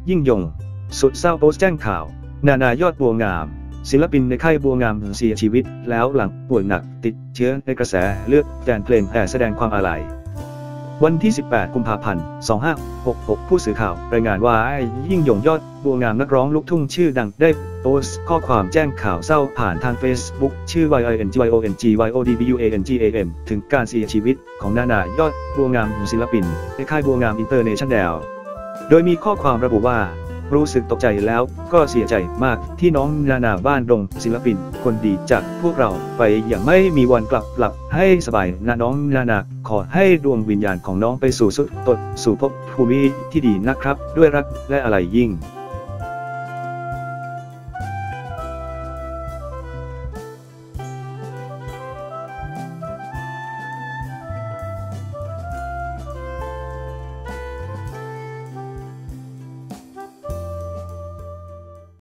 ยิ่งยงสุดเศร้าโพสต์แจ้งข่าว นานายอดบัวงามศิลปินในค่ายบัวงามเสียชีวิตแล้วหลังป่วยหนักติดเชื้อในกระแสเลือดแฟนเพลงแสดงความอาลัยวันที่ 18 กุมภาพันธ์ 2566 ผู้สื่อข่าวรายงานว่ายิ่งยงยอดบัวงามนักร้องลูกทุ่งชื่อดังได้โพสต์ข้อความแจ้งข่าวเศร้าผ่านทาง Facebook ชื่อ YINGYONGYODBUANGAM ถึงการเสียชีวิตของนานายอดบัวงามศิลปินในค่ายบัวงามอินเตอร์เนชั่นแนลโดยมีข้อความระบุว่ารู้สึกตกใจแล้วก็เสียใจมากที่น้องนานาบ้านดงศิลปินคนดีจากพวกเราไปอย่างไม่มีวันกลับหลับให้สบายนะน้องนานาขอให้ดวงวิญญาณของน้องไปสู่สุคติสู่ภพภูมิที่ดีนะครับด้วยรักและอาลัยยิ่ง